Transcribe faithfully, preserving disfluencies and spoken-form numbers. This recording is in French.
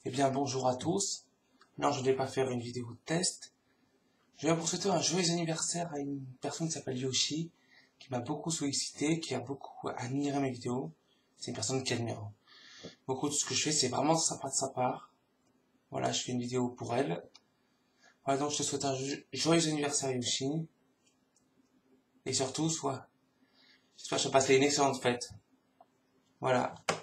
Eh bien bonjour à tous. Non, je ne vais pas faire une vidéo de test. Je viens pour souhaiter un joyeux anniversaire à une personne qui s'appelle Yoshi, qui m'a beaucoup sollicité, qui a beaucoup admiré mes vidéos. C'est une personne qui admire beaucoup de ce que je fais, c'est vraiment sympa de sa part. Voilà, je fais une vidéo pour elle. Voilà, donc je te souhaite un joyeux anniversaire Yoshi. Et surtout, soit, j'espère que je passerai une excellente fête. Voilà.